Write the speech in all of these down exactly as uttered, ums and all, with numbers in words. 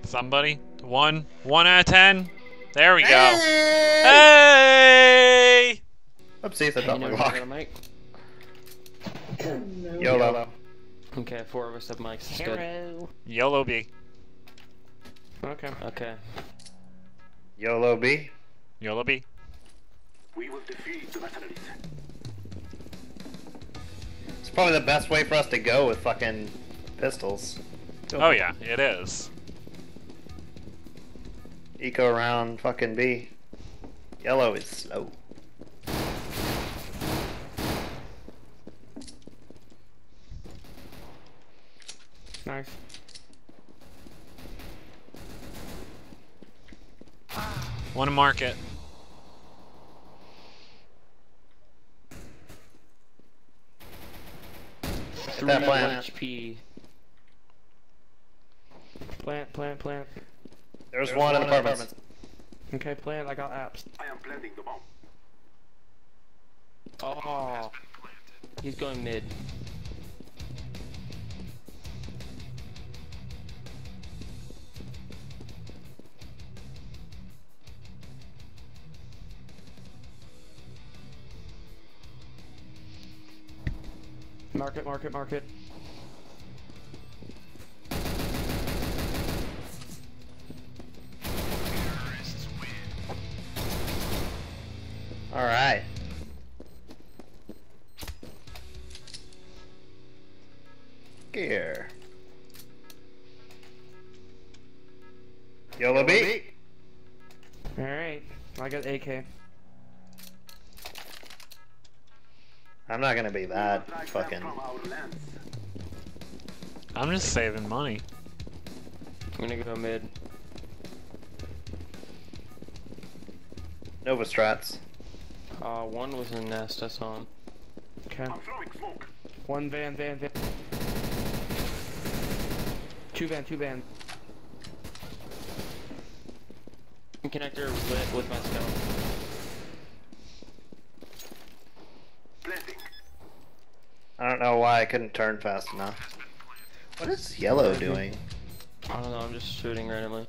Somebody? One? One out of ten? There we go. Hey! Oopsies, I dropped my lock. Mic. YOLO. Okay, four of us have mics. It's good. YOLO B. Okay. Okay. YOLO B. YOLO B. We will defeat the mercenaries. It's probably the best way for us to go with fucking pistols. Oh yeah, it is. Eco around fucking B. Yellow is slow. Nice. Want to mark it. Three that plant. H P. Plant, plant, plant. There's, There's one, one in the in apartments. Okay, plant. I got apps. I am planting the bomb. Oh. He's going mid. Market, market, market. Alright. Gear. YOLO B. Alright. I got A K. I'm not gonna be that Strike them fucking. from our lands. I'm just saving money. I'm gonna go mid. Nova Strats. Uh, one was in nest. I saw him. Okay. I'm throwing smoke. One van, van, van. Two van, two van. Connector lit with my scout. Planting. I don't know why I couldn't turn fast enough. What is yellow doing? I don't know. I'm just shooting randomly.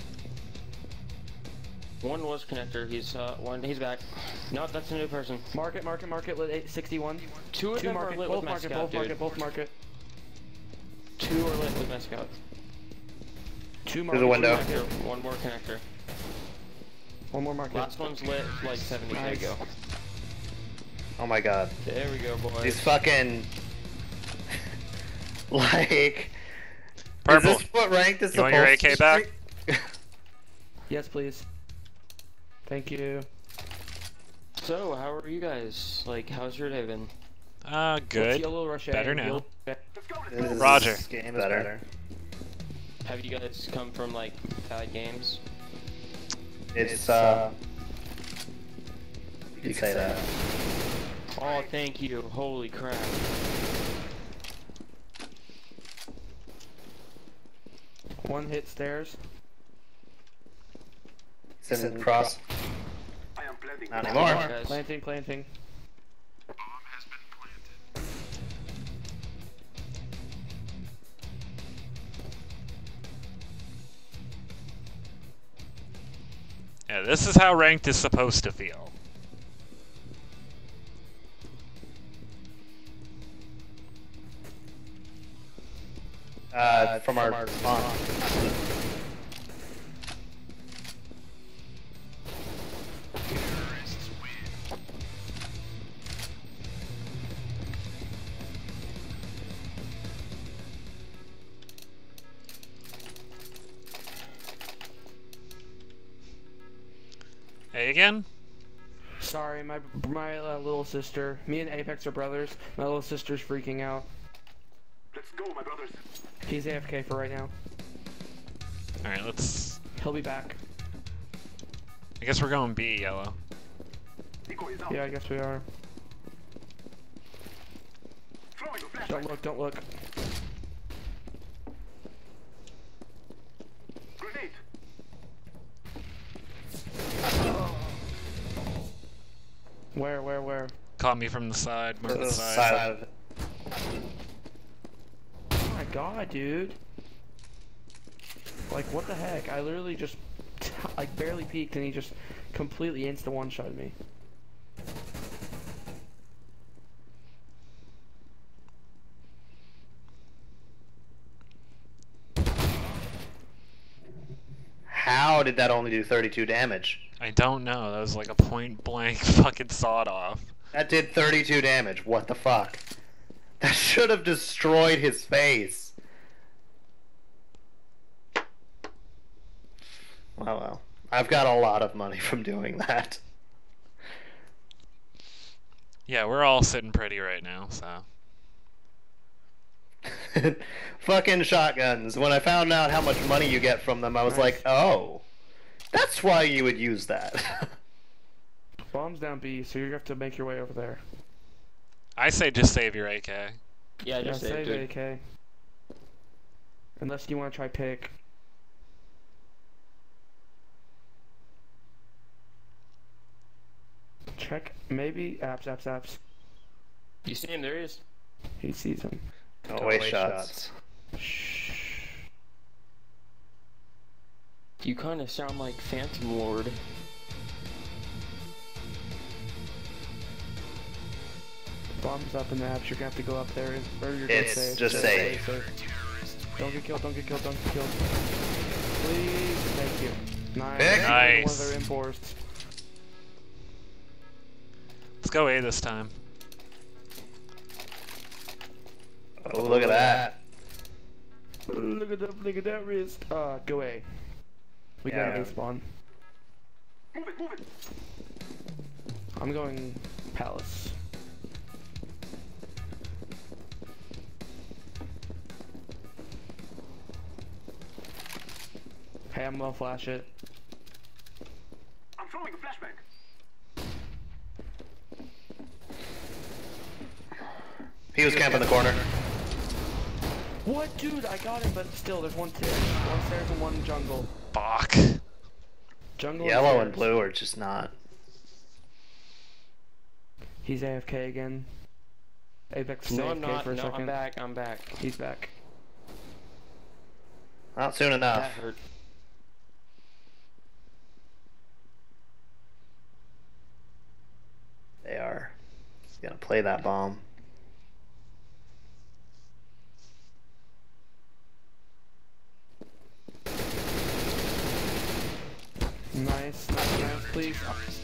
One was connector. He's uh one. He's back. No, that's a new person. Market, market, market. Lit eight sixty-one. Two of Two them market, are lit both with my market, scout, both dude. market, both market. Two are lit with my scout. Two There's market. a window. Connector, one more connector. One more market. Last one's lit like seventy Nice. ago. Oh my god. There we go, boys. These fucking. Like. Purple. Is this what ranked is You want your A K back? Yes, please. Thank you. So, how are you guys? Like, how's your day been? Uh, good. Yellow rush A, Better now. yellow- Let's go, let's This go. is- Roger. This game is better. Have you guys come from like bad games? It's uh. You could say that. Oh, thank you. Holy crap. One hit stairs. It's in cross. I am planting Not the anymore. bomb. Guys. Planting, planting. Yeah, this is how ranked is supposed to feel. Uh, from our spawn. Hey again? Sorry, my my uh, little sister. Me and Apex are brothers. My little sister's freaking out. Let's go, my brothers. He's A F K for right now. Alright, let's... He'll be back. I guess we're going B, yellow. Eco is out. Yeah, I guess we are. Throwing a flashlight. Don't look, don't look. Grenade. Where, where, where? Caught me from the side, mark the The side. side of it. Oh my god, dude. Like, what the heck? I literally just, t like, barely peeked and he just completely insta one-shotted me. How did that only do thirty-two damage? I don't know. That was like a point blank fucking sawed off. That did thirty-two damage. What the fuck? That should have destroyed his face. Oh well. I've got a lot of money from doing that. Yeah, we're all sitting pretty right now, so. Fucking shotguns. When I found out how much money you get from them, I was Nice. like, oh, that's why you would use that. Bomb's down B, so you're gonna have to make your way over there. I say just save your A K. Yeah, Yeah, just save, save dude. A K. Unless you want to try pick. Check, maybe, apps, apps, apps. You see him? There he is. He sees him. Don't waste shots. Shh. You kind of sound like Phantom Lord. Bomb's up in the apps, you're gonna have to go up there, or you're gonna It's save. just save. Don't get killed, don't get killed, don't get killed. Please, thank you. Nice. Pick. One Nice. of their imports. Let's go A this time. Oh, look at that. Look at that, look at that wrist. Uh, go A. We got Yeah. an A spawn. Move it, move it. I'm going Palace. Hey, I'm gonna flash it. I'm throwing a flashbang. He was camping the corner. What, dude? I got him, but still, there's one stairs, one stairs and one jungle. Fuck. Jungle. Yellow and stairs. blue are just not. He's A F K again. Apex is No, A F I'm K not. for a No, second. I'm back. I'm back. He's back. Not soon That enough. hurt. They are. He's gonna play that bomb. Nice, nice, nice, please.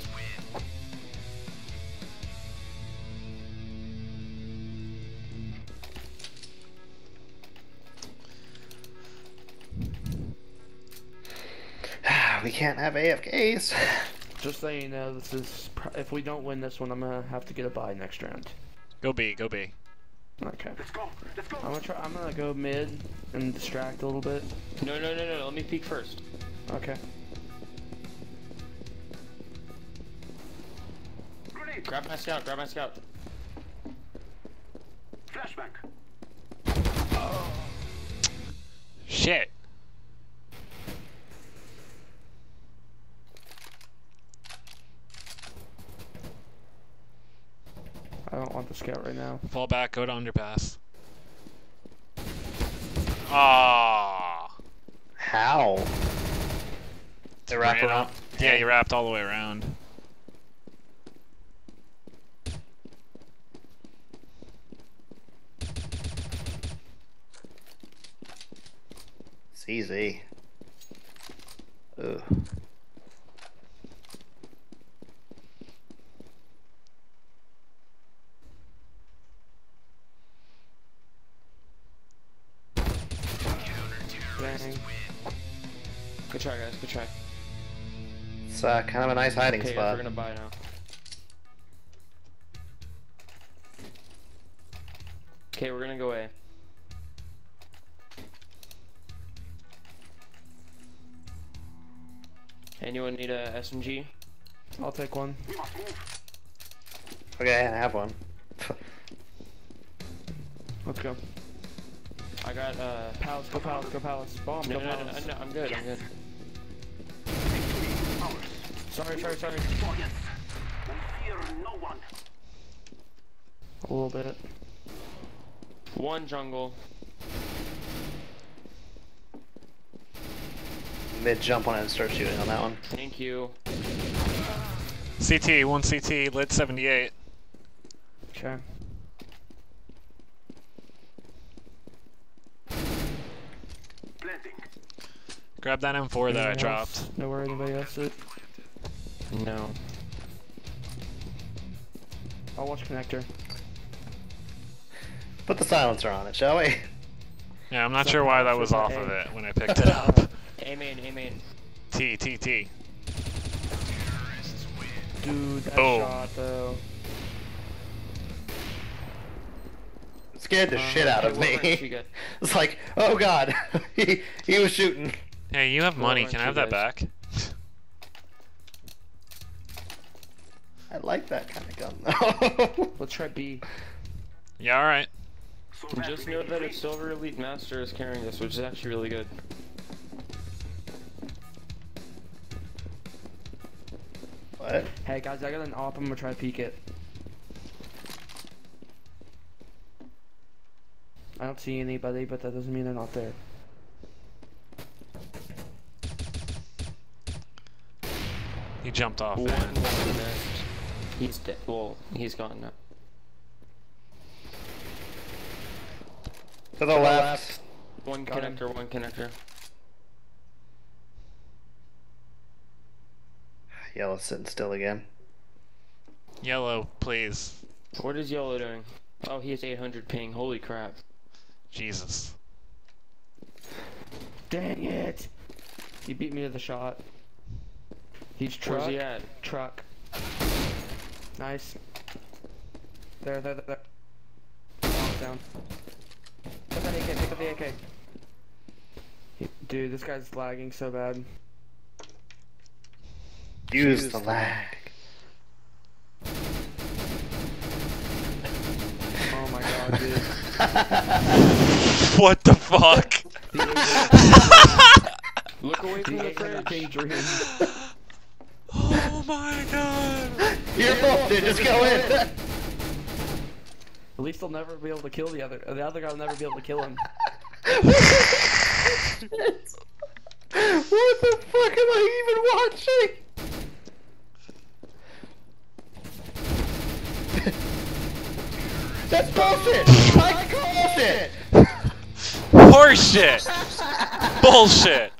We can't have A F Ks. Just so you know, this is, pr- if we don't win this one, I'm gonna have to get a bye next round. Go B, go B. Okay. Let's go, let's go. I'm gonna try, I'm gonna go mid and distract a little bit. No, no, no, no. Let me peek first. Okay. Grenade. Grab my scout. Grab my scout. Flashbang. Shit. I don't want the scout right now. Fall back, go to underpass. Ah. How? They wrap Ran around. up. Yeah, you wrapped all the way around. It's easy. Ugh. Dang. Good try, guys. Good try. It's uh, kind of a nice hiding Okay, guys, spot. we're gonna buy now. Okay, we're gonna go A. Anyone need a S M G? I'll take one. We must move. Okay, I have one. Let's go. I got uh. Palace, go Palace, go Palace. Bomb, No, go no, no, Palace. no, I'm good. I'm good. Sorry, sorry, sorry. Oh yes. We fear no one. A little bit. One jungle. mid jump when I start shooting on that one. Thank you. C T, one C T, lid seventy-eight. Okay. Planting. Grab that M four that I Anything dropped. else? Know where anybody else is? No. I'll watch connector. Put the silencer on it, shall we? Yeah, I'm not So sure why that should was that off A? of it when I picked it up. A main, A main. T, T, T. Dude, that Boom. shot though. It scared the Uh, shit out Okay, of what rank we me. got? It's like, oh god, he he was shooting. Hey, you have money. aren't Can I you have that guys? back? I like that kind of gun though. Let's try B. Yeah, alright. So Just know that a Silver Elite Master is carrying this, which is actually really good. What? Hey guys, I got an op. I'm gonna try to peek it. I don't see anybody, but that doesn't mean they're not there. He jumped off One it. was nest. He's dead. Well, he's gone now. To the left. One Got him. connector, one connector. Yellow's sitting still again. Yellow, please. What is Yellow doing? Oh, he has eight hundred ping. Holy crap. Jesus. Dang it! He beat me to the shot. He's truck. Where's he at? Truck. Nice. There, there, there. there. Oh, down. Pick up the A K, pick up the A K. He- Dude, this guy's lagging so bad. Use the lag. Oh my god, dude. What the fuck? Look away from The the A K fridge. dream. Oh my god. You're both dude, just go in. At least he'll never be able to kill the other. The other guy will never be able to kill him. What the fuck am I even watching? That's bullshit! I called it! Horseshit. Bullshit.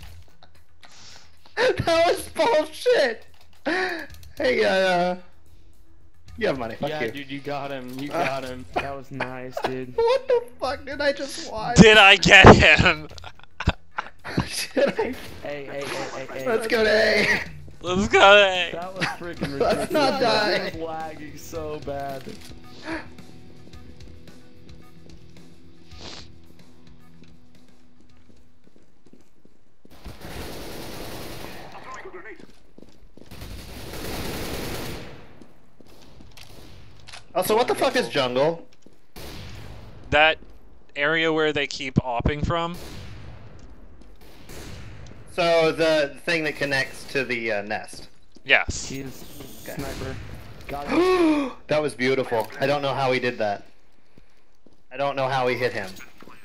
That was bullshit! Hey, uh... You have money, fuck Yeah, you. dude, you got him. You got him. That was nice, dude. What the fuck did I just watch? Did I get him? Shit, I... Hey, hey, hey, hey, hey. Let's go to A. Let's go. Hey. That was freaking ridiculous. Let's not die. That was lagging so bad. Throwing a grenade. Also, what the fuck is jungle? That area where they keep opping from? So, the thing that connects to the uh, nest. Yes. He's sniper. Got him. That was beautiful. I don't know how he did that. I don't know how he hit him.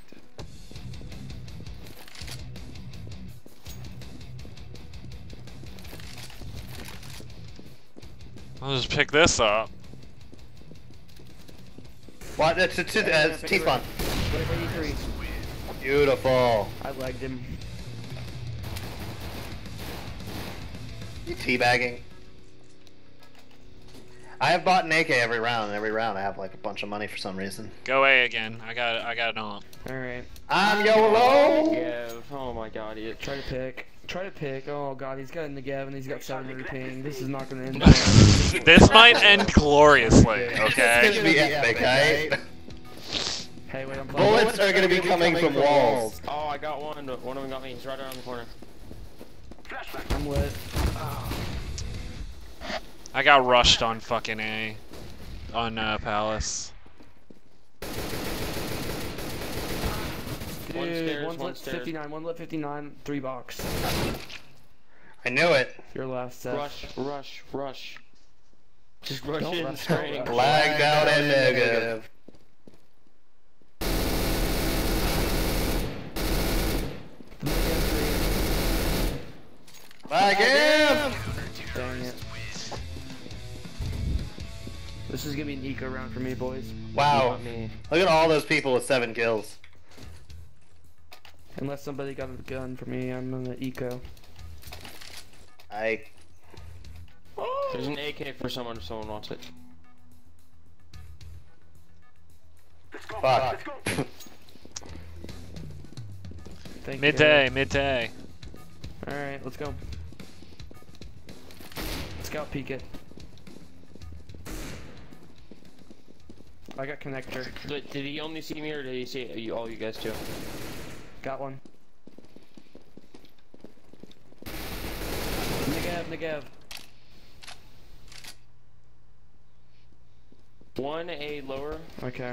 I'll just pick this up. What? It's, it's, it's, uh, it's T-spawn. eighty-three. Beautiful. I legged him. You teabagging. I have bought an A K every round, and every round I have like a bunch of money for some reason. Go A again. I got it. I got it on. Alright. I'm YOLO! Yeah. Oh my god, he Try to pick. Try to pick. Oh god, he's got a Negev and he's got seven hundred ping. This is not gonna end well. This might end gloriously, It's okay? gonna be epic, right? Hey, wait, I'm playing. Bullets are gonna be coming from walls. Oh, I got one. One of them got me. He's right around the corner. Flashback. I'm lit. I got rushed on fucking A. On uh, Palace. Dude, One stairs, one's one lit stairs. fifty-nine, one lit fifty-nine, three box. I knew it. Your last set. Rush, rush, rush. Just rush Don't in rush, straight. don't rush. Lagged out and negative. gonna be an eco round for me, boys. Wow. Not me. Look at all those people with seven kills. Unless somebody got a gun for me, I'm gonna eco. I. There's an A K for someone if someone wants it. Let's go. Fuck. Let's go. Thank Midday, midday. you. Alright, let's go. Scout peek it. I got connector. But did he only see me or did he see you, all you guys too? Got one. Negev, Negev. One A lower. Okay.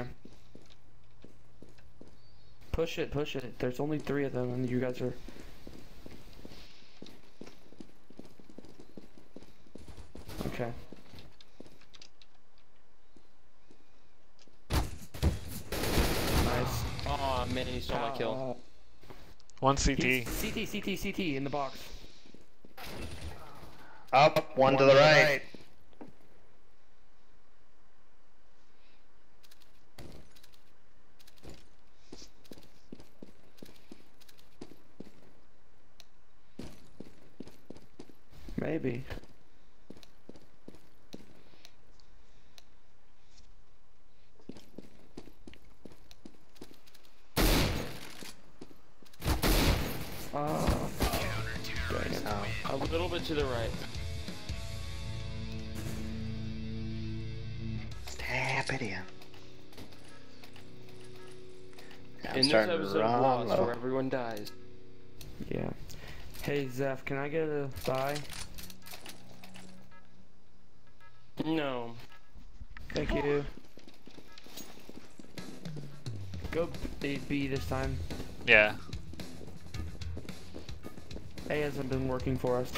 Push it, push it. There's only three of them and you guys are... Okay. Nice. Oh man, he stole my kill. One C T. He's C T, C T, C T in the box. Up, one, to the right. Maybe. Oh. Dang it. A little bit to the right. Stab it in. Yeah, I'm In this starting to episode of run Lost, low. where everyone dies. Yeah. Hey Zeph, can I get a buy? No. Thank you. Go B, B this time. Yeah. A hasn't been working for us.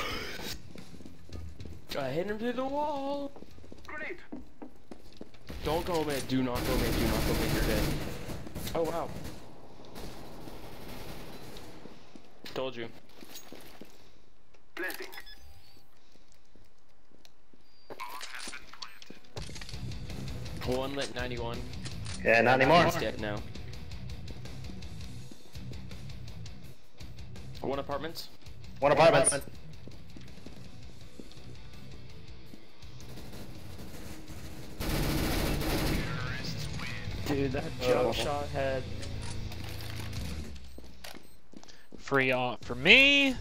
I hit him through the wall. Grenade. Don't go mid. Do not go mid. Do not go mid. You're dead. Oh wow. Told you. Planting. One lit ninety-one. Yeah, not anymore. He's dead now. One apartments. One apartment. Dude, that Oh. jump shot head. Free off for me.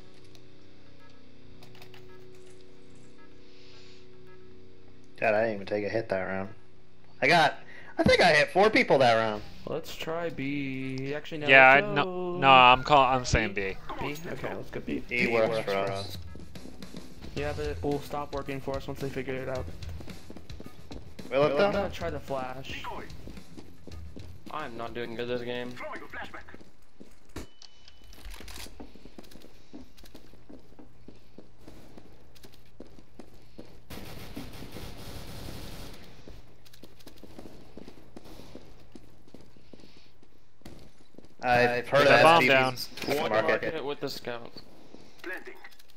God, I didn't even take a hit that round. I got, I think I hit four people that round. Let's try B. Actually, no. Yeah, I, let's no, go no, I'm calling. I'm saying B. B? Okay, let's go B. He works for us. Yeah, but it will stop working for us once they figure it out. Will it I'm though? gonna try the flash. Decoy. I'm not doing good this game. Throwing a flashback. I've heard Put of the bomb S P down. Bs. One Market. market with the scout. Planting.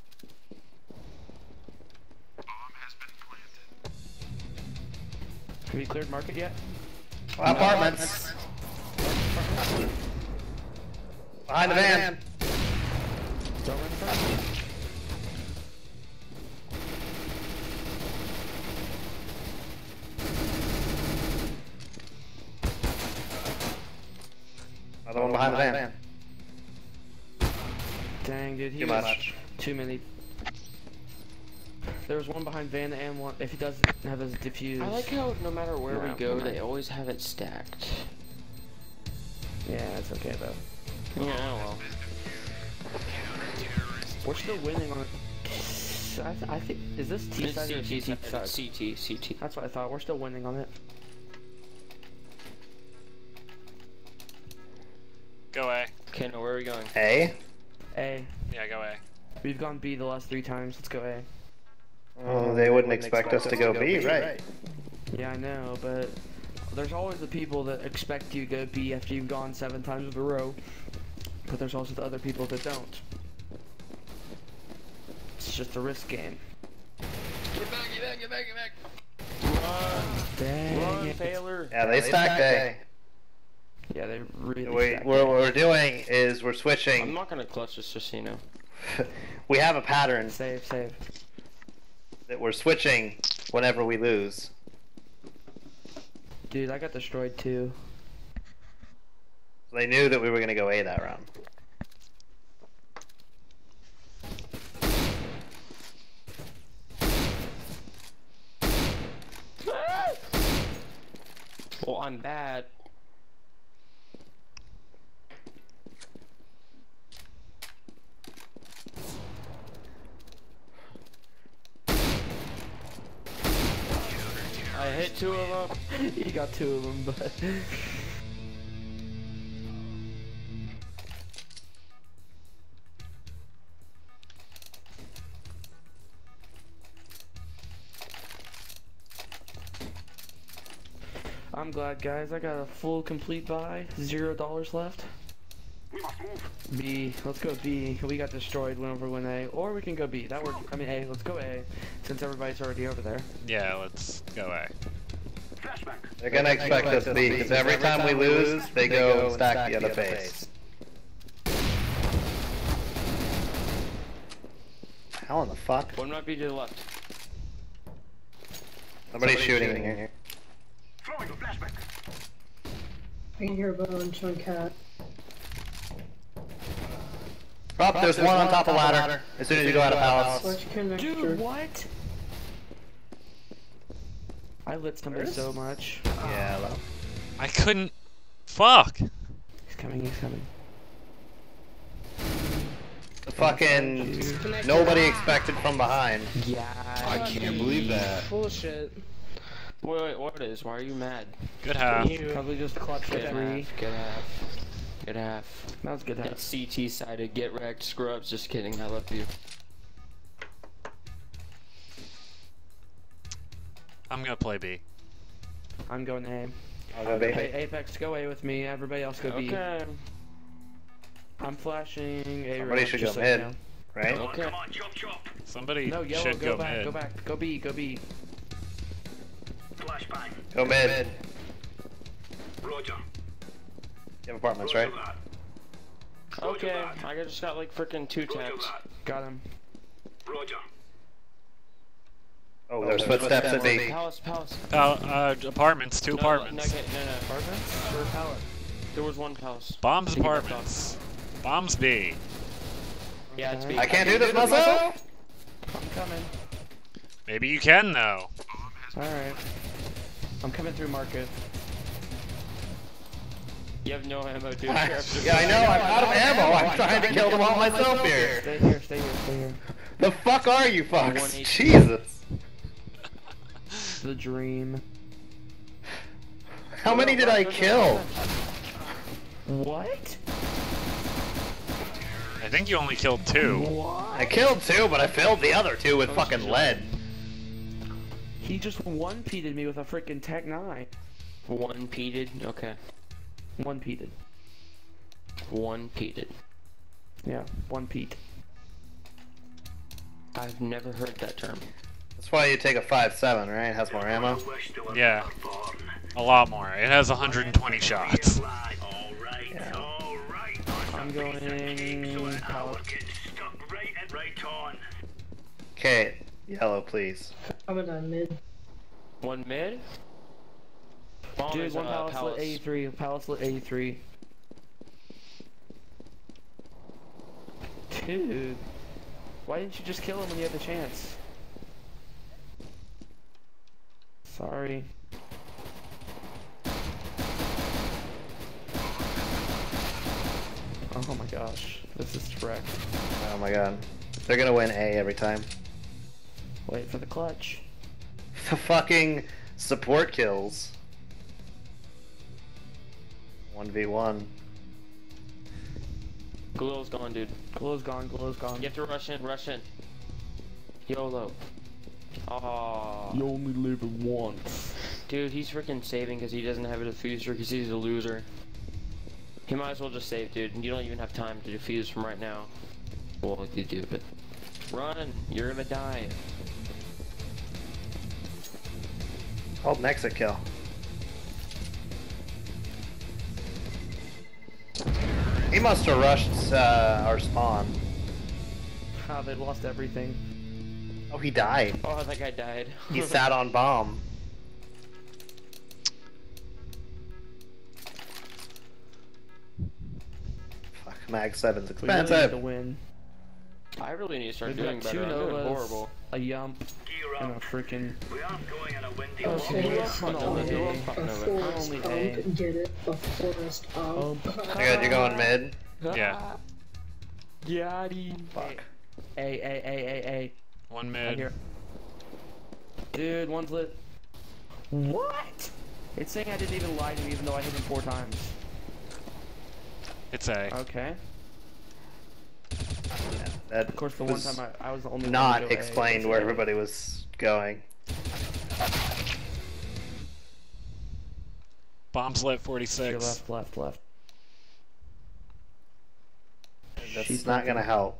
Have you cleared market yet? Well, apartments. Behind the van. Don't run in front. Another one behind the van. Dang, dude, he Too was much. too many. There was one behind van and one. If he doesn't have his diffuse. I like how no matter where we No, go, come on. they always have it stacked. Yeah, it's okay though. Yeah, well. We're still winning on. I, th I think is this T It's side or C T, C T side? C T, C T. That's what I thought. We're still winning on it. Go A. Okay, now where are we going? Hey. A. Yeah, go A. We've gone B the last three times. Let's go A. Oh, they wouldn't expect us to go B, right? Yeah, I know, but there's always the people that expect you to go B after you've gone seven times in a row. But there's also the other people that don't. It's just a risk game. Get back, get back, get back, get back! Run! Dang Run, it. Taylor. Yeah, they stacked A. Yeah, they really We, stacked we're, it. what we're doing is we're I'm switching. not gonna clutch this, just so you know. We have a pattern Save, save. that we're switching whenever we lose. Dude, I got destroyed too. They knew that we were going to go A that round. Well, I'm bad. I hit two of them. You got two of them, but... I'm glad, guys. I got a full complete buy. Zero dollars left. We must move. B. Let's go B. We got destroyed. Went over win A. Or we can go B. That worked. I mean A. Let's go A. Since everybody's already over there. Yeah, let's go A. Flashback. They're going to expect us to be, because every time we lose, they go and stack the other face. How in the fuck? One might be to the left. Somebody's shooting in here. Throwing a flashback. I can hear a bunch on cat. Up, there's one on top of ladder. As soon as you go out of palace. Watch your connector. Dude, what? I lit somebody Where's- so much. Yeah, well. I couldn't. Fuck. He's coming, he's coming. Fucking Connector. nobody expected from behind. Yeah. I can't believe that. Bullshit. Wait, wait, what is? Why are you mad? Good half. Probably just clutch for Good three. half, good half. Good half. That was good half. That's C T sided. Get wrecked, scrubs. Just kidding. I love you. I'm gonna play B. I'm going A. I'll go B. Hey, Apex, go A with me. Everybody else go B. Okay. I'm flashing A. Somebody ramp, should just go so you mid. know. Right? Come on, Okay. come on, chop chop. Somebody No, yellow, should go, go, back, mid. go back. Go B, go B. Flashbang. Go mid. Roger. You have apartments, Roger right? that. Okay. I just got like freaking two Roger taps. that. Got him. Roger. Oh, there's footsteps at B. Palace, palace. Pal uh, apartments, two No, apartments. No, no, no, no. Apartments or pallet? There was one palace. Bombs Think about apartments. Bombs B. Yeah, it's Okay. B. I can't do this myself? I'm coming. Maybe you can though. Alright. I'm coming through market. You have no ammo, dude. I- You're after- yeah, I know, I'm out of ammo. I'm trying to kill them all myself here. Stay here, stay here, stay here. The fuck are you one fucks? eighty. Jesus. The dream. How many did I kill? What? I think you only killed two. What? I killed two, but I filled the other two with fucking lead. He just one-peated me with a freaking Tech nine. One peated. Okay. One-peated. One peated. Yeah, one-peat. I've never heard that term. That's why you take a five seven, right? Has more ammo. Yeah. A lot more. It has one hundred twenty shots. Alright, alright. I'm going pallet. Stuck right and right on. Okay, yellow, please. I'm gonna mid. One mid? Bomb Dude, is, one uh, palace lit palace. eighty-three. Palace lit eighty-three. Dude. Why didn't you just kill him when you had the chance? Sorry. Oh my gosh. This is wrecked. Oh my god. They're gonna win A every time. Wait for the clutch. The fucking support kills. one v one. Glow's gone, dude. Glow's gone, glow's gone. You have to rush in, rush in. YOLO. Aww. You only live once. Dude, he's freaking saving because he doesn't have a diffuser because he's a loser. He might as well just save, dude. You don't even have time to defuse from right now. Well, you do, but... Run! You're gonna die. Hold an exit kill. He must have rushed uh, our spawn. Ah, they lost everything. Oh, he died. Oh, that guy died. He sat on bomb. Fuck, Mag seven's We really need to expensive. win. I really need to start We've doing got two better. I'm doing Novas, horrible. a Yump, Gear and a up. freaking. We aren't going on a windy Oh, walk. so you Forest want Nova, only Nova, A? fuck A Nova. forest Only pump A. did it. A forest Oh, pump. You're good, you're going mid. Yeah. Yachty. Fuck. A, A, A, A, A. One Right mid. here. Dude, one's lit. What? It's saying I didn't even lie to you even though I hit him four times. It's A. Okay. Yeah, that Of course, the was one time I, I was the only not one to go A. explained That's where it. everybody was going. Bombs lit To your forty-six. left, left, left. That's She's not gonna looking. help.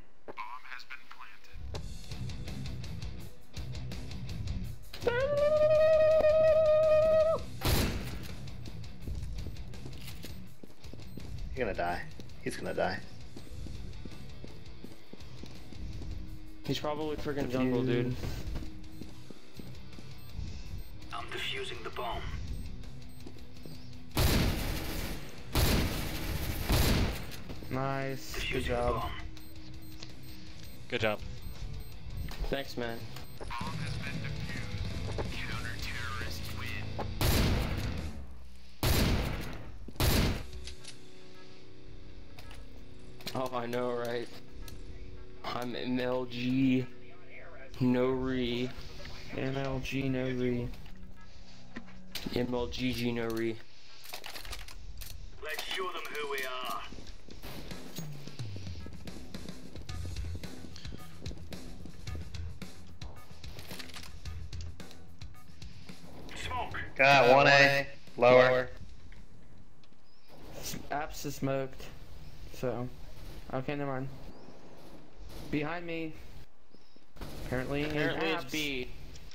You're gonna die. He's gonna die. He's probably freaking jungle, dude. I'm defusing the bomb. Nice. Good Defusing the job. bomb. Good job. Thanks, man. Oh, I know, right? I'm M L G. No re. M L G no re. M L G G no re. Let's show them who we are. Smoke. Got one A. Lower. Apps is smoked. So. Okay, never mind. Behind me. Apparently, in Apparently it's apps. B.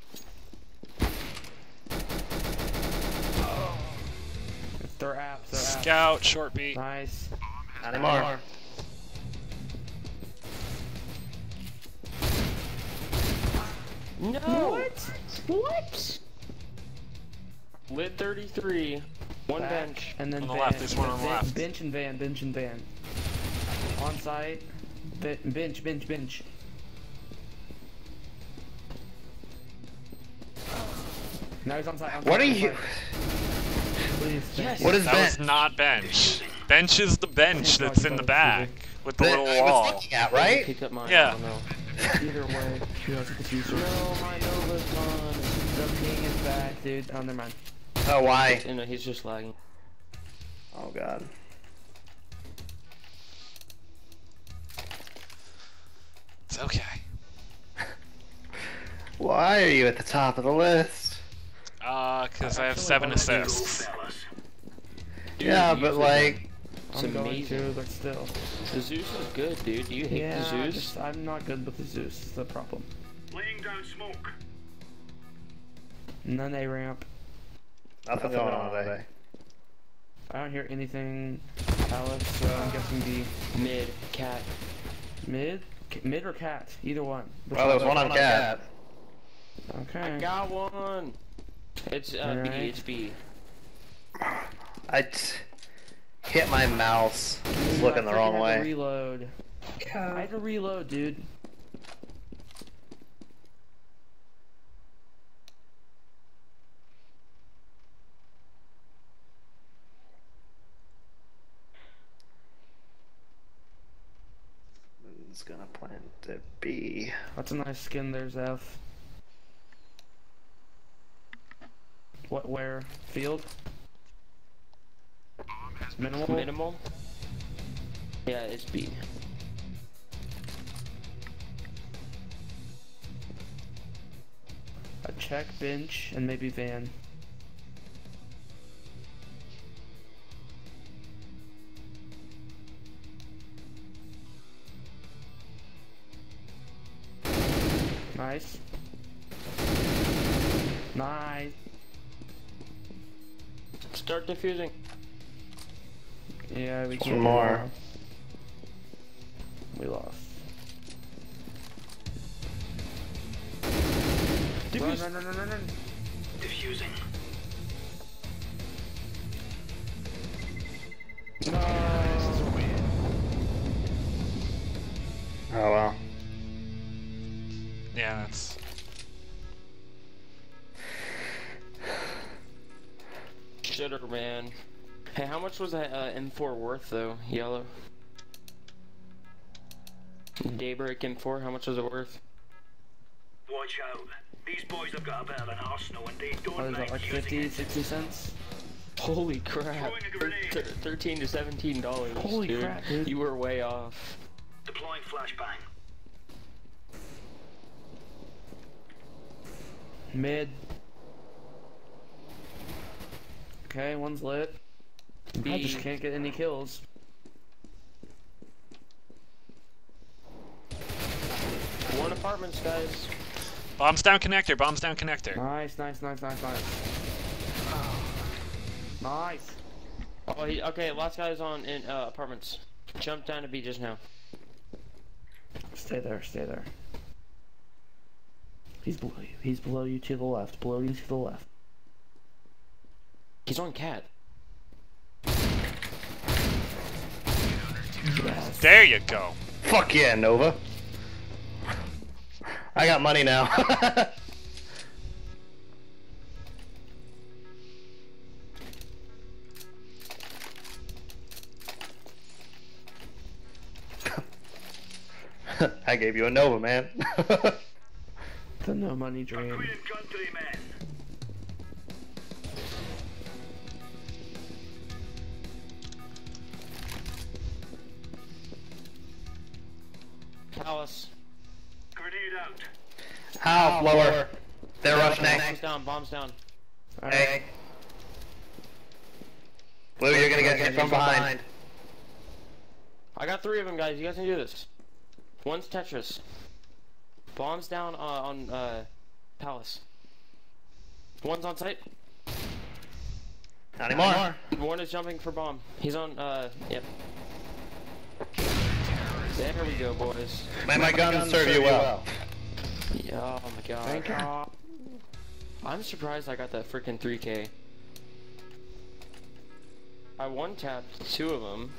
It's their apps. Their apps. Scout, short beat. Nice. Not anymore. No! What? What? Lit thirty-three. One Back, bench. and then On the van. left, there's one on the Van- left. Bench and van. Bench and van. On site. Be- bench. Bench. Bench. Now he's on site. On What site, are on you? site. Please. Yes. What is That was bench? not bench. Bench is the bench Can't that's talk in the about it, back with the That little I was wall. looking at, right? Picked up mine. Yeah. I don't know. Either way, he has a diffuser. No, my Nova's gone. The king is back, dude. Oh, never mind. Oh, why? You know, he's just lagging. Oh god. It's okay. Why are you at the top of the list? Uh, cause I have Actually, seven one of these- assists. Fellas. Dude, yeah, use but it. like, It's I'm going amazing. to, but still. The Zeus is good, dude. Do you hate Yeah, the I Zeus? just, I'm not good with the Zeus. It's the problem. Laying down smoke. None A ramp. nothing going on today. I don't hear anything. Alex, so I'm guessing B. Mid, cat. Mid? K- mid or cat? Either one. Which Well, there was one on cat. Okay. Got one. It's uh, B. Alright. It's B. I t hit my mouse. It's Dude, looking I the wrong freaking had to way. reload. I Cat. had to reload, dude. It's gonna plan to be. That's a nice skin there, Zev. What, where? Field? Minimal? Minimal. Yeah, it's B. A check, bench, and maybe van. Nice. Nice. Start defusing. Yeah, we One can't. do more. that. We lost. Run, Defuse. run, run, run, run, run. Diffusing. Oh well. Yeah, that's. Shitter, man. Hey, how much was that uh, M four worth though? Yellow. Daybreak M four. How much was it worth? Watch out. These boys have got a bit of an arsenal and they don't What is like that, like using fifty, it. sixty cents? Holy crap! Throwing a grenade. Thir- Thirteen to seventeen dollars. Holy dude. crap, dude. You were way off. Deploying flashbang. Mid. Okay, one's lit. I just B. can't get any kills. One apartments, guys. Bombs down connector. Bombs down connector. Nice, nice, nice, nice, nice. Nice. Oh, he, okay. Last guy's on in uh, apartments. Jump down to B just now. Stay there, stay there. He's below you. He's below you to the left. Below you to the left. He's on cat. Yes. There you go. Fuck yeah, Nova. I got money now. I gave you a Nova, man. The no money dream. Queen countrymen. Palace. Grenade out. Half lower. They're rushing Bombs A. down. Bombs down. A. Blue, you're gonna get hit from behind. I got three of them, guys. You guys can do this. One's Tetris. Bombs down uh, on uh, Palace. One's on site. Not anymore. One is jumping for bomb. He's on. Uh, yep. There we go, boys. May my guns serve you well. Yeah, oh my god. Thank you. I'm surprised I got that freaking three K. I one-tapped two of them.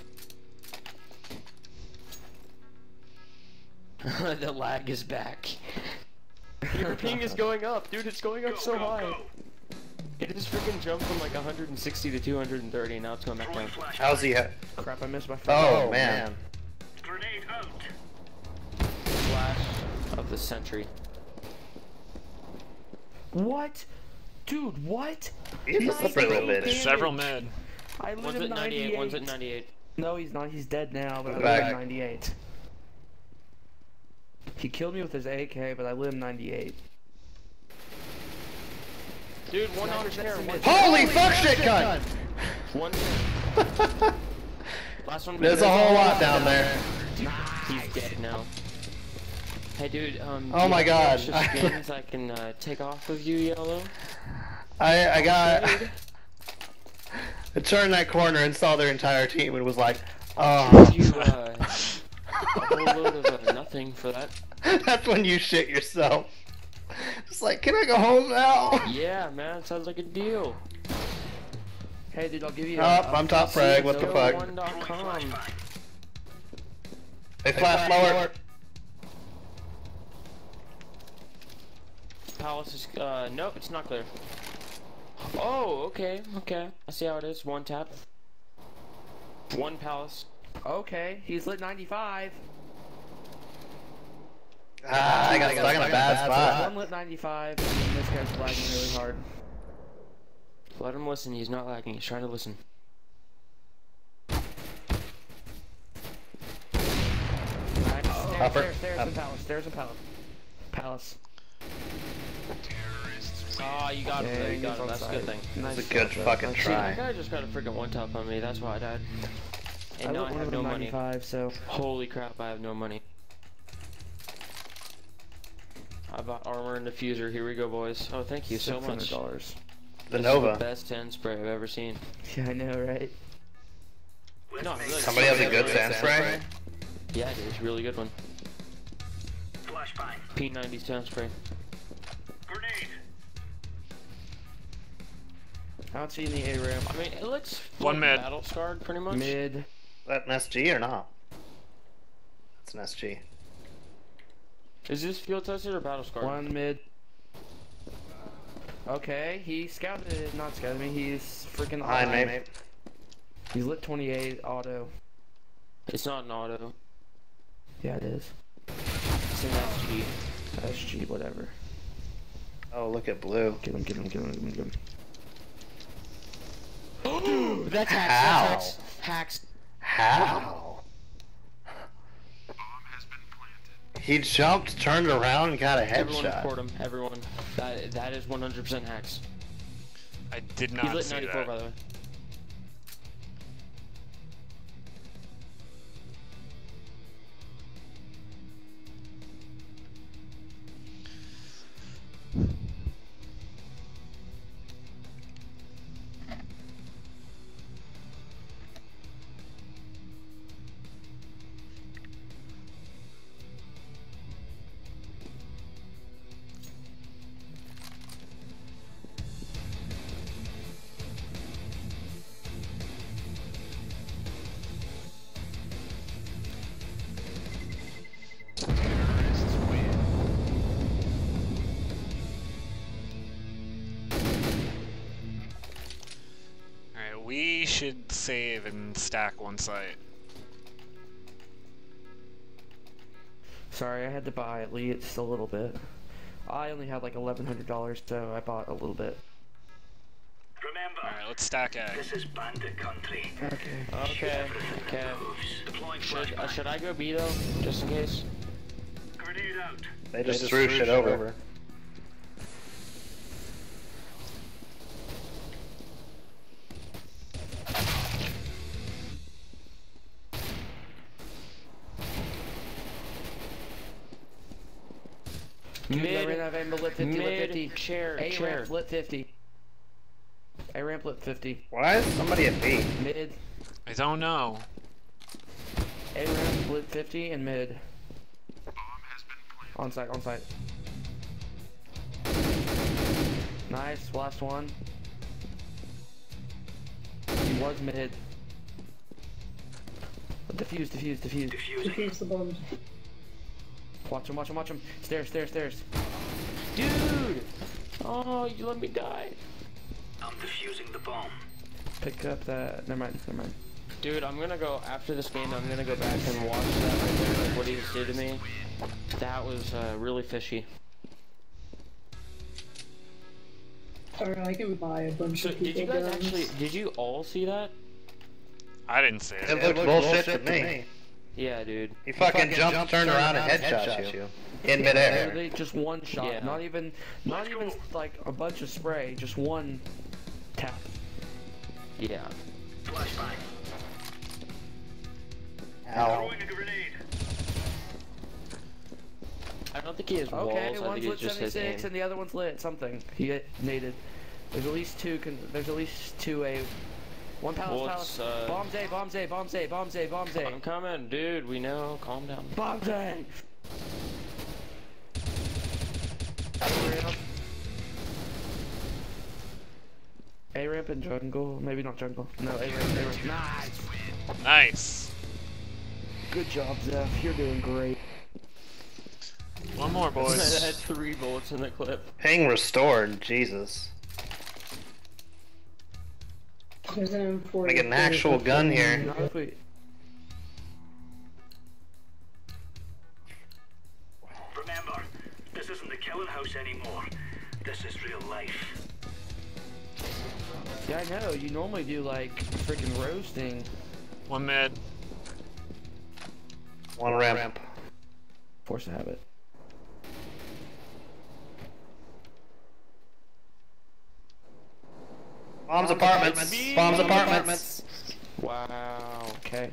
The lag is back. Your ping is going up, dude. It's going up Go, so go, high. go. It just freaking jumped from like one hundred sixty to two hundred thirty, and now it's going back Throwing down. flash. How's he at? Crap, I missed my first. Oh, man. Grenade out. Flash of the century. What? Dude, what? He's a slippery little Damage. bitch. Several mid. I lit One's him at ninety-eight. One's at ninety-eight. ninety-eight. No, he's not. He's dead now, but I lit Back. him ninety-eight. He killed me with his A K, but I lit him ninety-eight. Dude, one on there. One, Holy fuck shit gun! one Last one. There's a whole lot down there. He's dead now. Hey, dude. Um. Oh do you my have God. extra skins I can uh, take off of you, Yellow. I I got. I turned that corner and saw their entire team and was like, oh. You uh, a whole load of uh, nothing for that. That's when you shit yourself. It's like, can I go home now? Yeah, man. Sounds like a deal. Hey, dude, I'll give you. Oh, a, I'm top frag. What the fuck? one dot com. They flash lower. Palace is. Uh, nope, it's not clear. Oh, okay, okay. I see how it is. One tap. One palace. Okay, he's lit ninety-five. Ah, I got stuck in a bad spot. One lit ninety-five, and this guy's lagging really hard. Let him listen. He's not lagging. He's trying to listen. Nice. Stairs, Upper. stairs, stairs Up. and palace, stairs and palace. Palace. Oh, you got him. Yeah, There, you he's got him. on That's a side. good thing. Nice It's a good shot, fucking though. See, that try. guy just got a freaking one tap on me. That's why I died. I And now lit I one have of no them money. ninety-five, so. Holy crap! I have no money. I bought armor and diffuser. Here we go, boys. Oh, thank you so six hundred much. dollars. The This is Nova. the best sand spray I've ever seen. Yeah, I know, right? Let's No, make really. Somebody has a good Somebody sand has spray? Yeah, it is. Really good one. flashbang. P ninety sand spray. Grenade. I don't see any A ramp. I mean, it looks One like mid. battle scarred pretty much. Mid. Is that an S G or not? That's an S G. Is this field tested or battle scarred? One mid. Okay, he scouted, not scouted me, he's freaking Hi, auto. mate. He's lit twenty-eight, auto. It's not an auto. Yeah, it is. It's an S G. S G, whatever. Oh, look at blue. Get him, get him, get him, get him, get him. That's hacks. How? That's hacks. How? Bomb has been planted. He jumped, turned around, and got a Everyone headshot. report him. Everyone. That that is one hundred percent hacks. I did He not lit see ninety-four that. by the way. Alright, we should save and stack one site. Sorry, I had to buy at least a little bit. I only had like eleven hundred dollars, so I bought a little bit. Remember, Alright, let's stack A. this is bandit country. Okay. Okay. Okay. Moves. Deploying Should, uh, flashbang. should I go B though, just in case? Grenade out. They just, threw, shit over. Dude, Mid- I ran out of ammo, lit fifty, lit Mid fifty. chair, A chair. ramp, lit fifty. A ramp, lit fifty. Why is somebody at B? Mid. I don't know. A ramp, lit fifty, and mid. Bomb has been planted. On site, on site. Nice, last one. He was mid. Defuse, defuse, defuse. Defusing. Defuse the bombs. Watch him, watch him, watch him. Stairs, stairs, stairs. Dude! Oh, you let me die. I'm defusing the bomb. Pick up that. Never mind, never mind. Dude, I'm gonna go, after this game, I'm gonna go back and watch that right there, like what he just did to me. That was uh, really fishy. Alright, I can buy a bunch So, of did you people guys guns. actually, did you all see that? I didn't see It it. looked bullshit to me. Yeah, dude. He fucking jumped, turned around, and headshot you. In midair. Literally just one shot. Yeah. Not even, not even like a bunch of spray. Just one tap. Yeah. Flashbang. Ow. Throwing a grenade. I don't think he has walls, Okay, I think one's it's lit just his aim. seventy-six and the other one's lit something. He hit naded. There's at least two. Con there's at least two A. One palace, Well, palace. it's, uh, Bombs A, bombs A, bombs A, bombs A, bombs A. I'm coming, dude, we know, calm down. Bombs A. A ramp and jungle. Maybe not jungle. No, A ramp, A ramp. Nice. Nice. Good job, Zeph. You're doing great. One more, I boys. had three bullets in the clip. Ping restored, Jesus. There's an M four. I get an actual gun here. Not if we. Remember, this isn't the killing house anymore. This is real life. Yeah, I know. You normally do like freaking roasting. One mid. One ramp. Force a habit. Bombs apartments. Bombs apartments. Wow. Okay.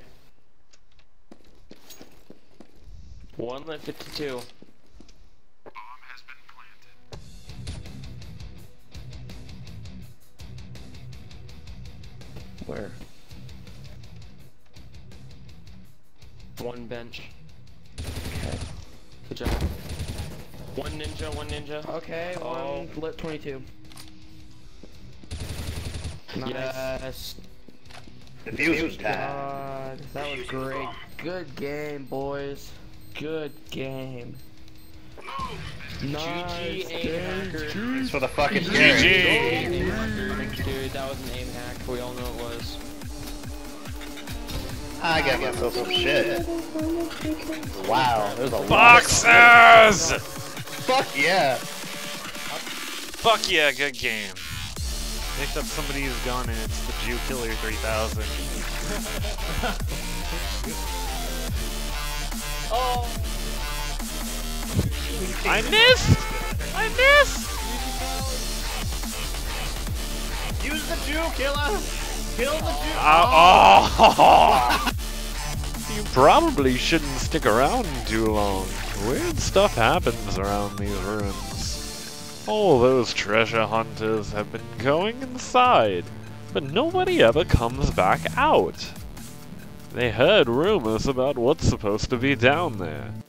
One lit fifty-two. Bomb has been planted. Where? One bench. Okay. Good job. One ninja, one ninja. Okay, Oh. one lit twenty-two. Nice. Yes. Diffuser's time. God, that was great. Good game, boys. Good game. Nice. G G, aim hacker. It's for the fucking G game. G. Aim hacker. Dude, that was an aim hack. We all know it was. I got myself some shit. Wow, there's a lot. Boxers! Fuck yeah. Fuck yeah, good game. Except somebody's gone and it's the Jew Killer three thousand. Oh! I missed! I missed! Use the Jew killer. Kill the Jew. Uh, oh! You probably shouldn't stick around too long. Weird stuff happens around these ruins. All those treasure hunters have been going inside, but nobody ever comes back out. They heard rumors about what's supposed to be down there.